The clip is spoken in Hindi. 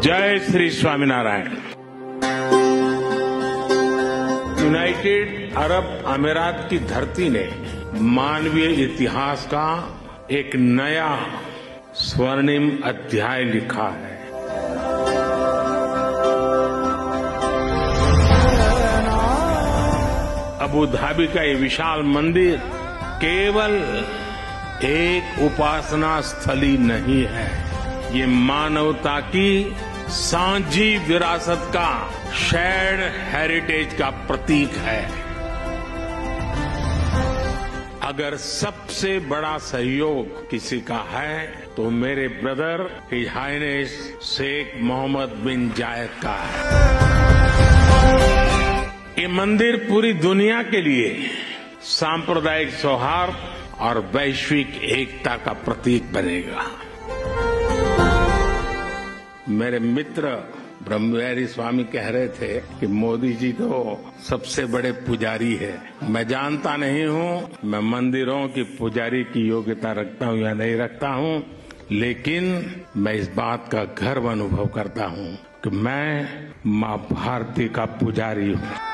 जय श्री स्वामीनारायण। यूनाइटेड अरब अमीरात की धरती ने मानवीय इतिहास का एक नया स्वर्णिम अध्याय लिखा है। अबू धाबी का ये विशाल मंदिर केवल एक उपासना स्थली नहीं है, ये मानवता की सांझी विरासत का शेयर्ड हेरिटेज का प्रतीक है। अगर सबसे बड़ा सहयोग किसी का है तो मेरे brother his highness Sheikh Mohammed bin Zayed का है। ये मंदिर पूरी दुनिया के लिए सांप्रदायिक सौहार्द और वैश्विक एकता का प्रतीक बनेगा। मेरे मित्र ब्रह्मविहारी स्वामी कह रहे थे कि मोदी जी तो सबसे बड़े पुजारी है। मैं जानता नहीं हूं मैं मंदिरों की पुजारी की योग्यता रखता हूं या नहीं रखता हूं, लेकिन मैं इस बात का गर्व अनुभव करता हूं कि मैं मां भारती का पुजारी हूं।